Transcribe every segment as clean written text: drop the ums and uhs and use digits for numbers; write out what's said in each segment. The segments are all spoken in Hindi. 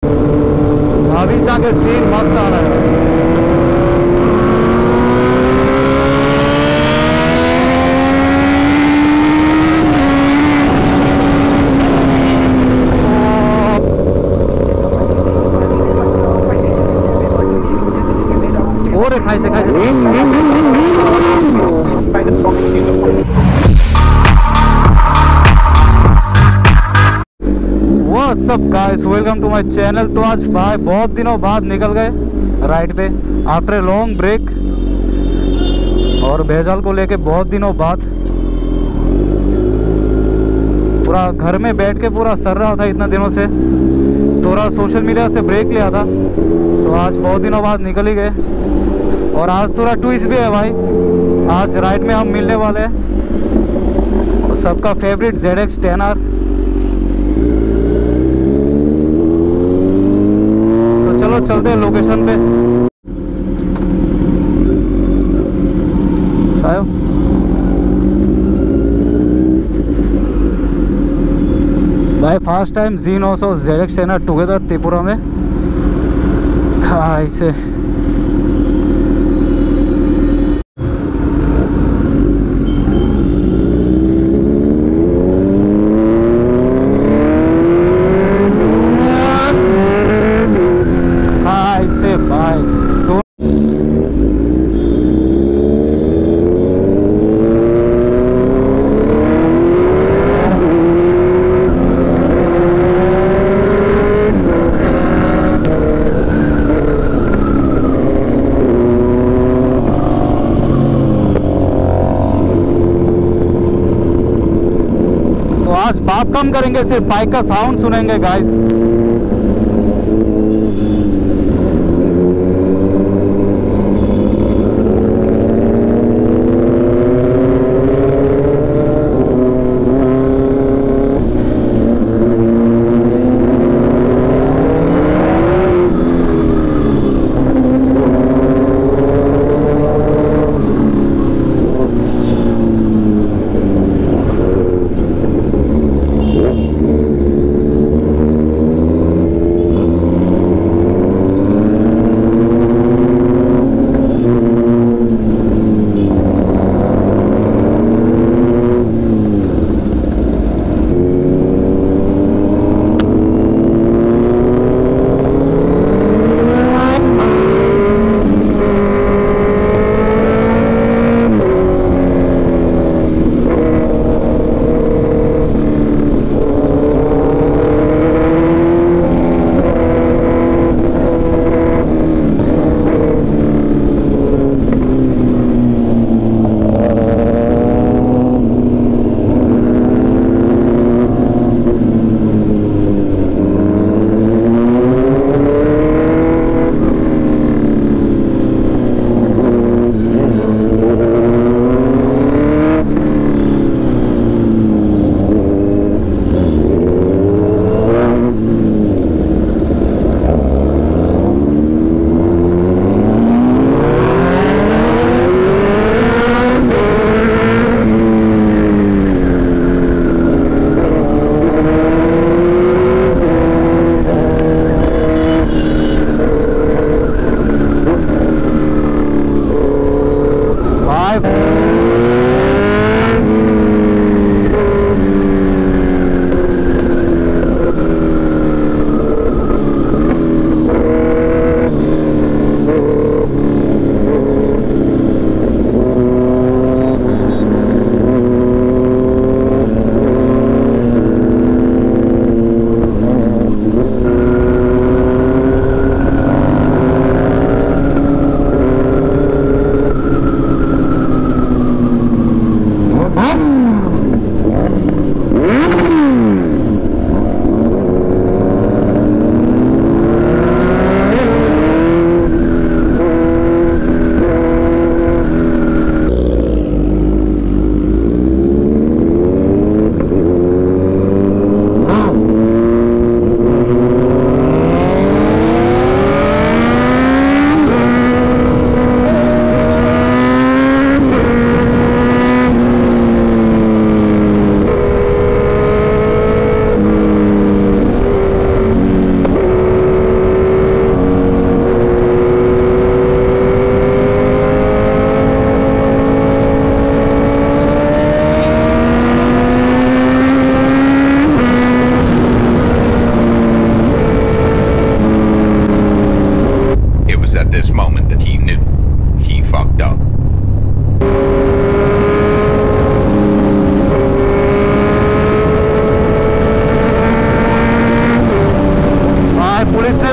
अभी जाके सीन मस्त आ रहा है। और खाई से what's up guys, welcome to my channel. तो आज भाई बहुत दिनों बाद निकल गए राइड पे आफ्टर ए लॉन्ग ब्रेक, और भेजाल को लेके बहुत दिनों बाद। पूरा घर में बैठ के पूरा सर रहा था इतना दिनों से, थोड़ा सोशल मीडिया से ब्रेक लिया था, तो आज बहुत दिनों बाद निकल ही गए। और आज थोड़ा ट्विस्ट भी है भाई, आज राइड में हम मिलने वाले हैं सबका फेवरेट ZX 10R। तो चलो चलते हैं लोकेशन पे। भाई first time Z900 ZX 10R together Tripura में। ऐसे भाई दो तो आज बात कम करेंगे, सिर्फ बाइक का साउंड सुनेंगे गाइस।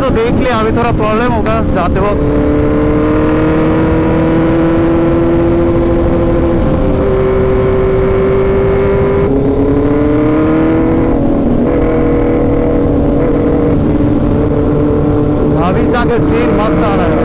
तो देख लिया, अभी थोड़ा प्रॉब्लम होगा जाते वक्त। अभी जाके सीन मस्त आ रहा है।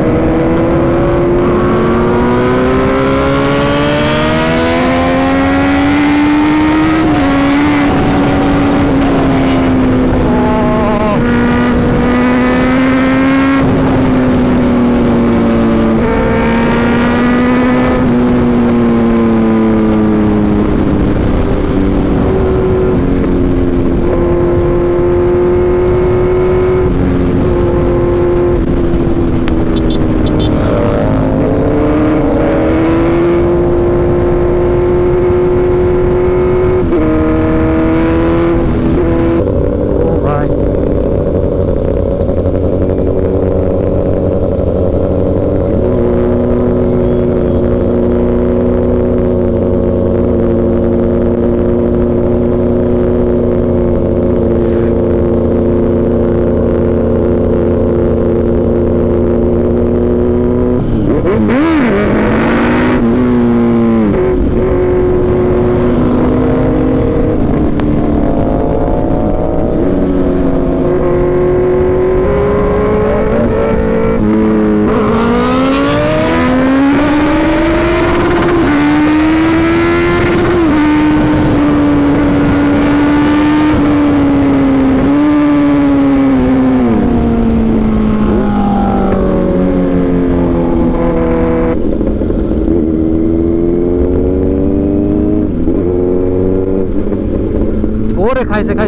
और खाई से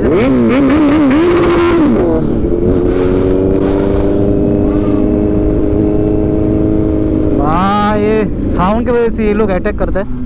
हाँ, ये साउंड की वजह से ये लोग अटैक करते हैं।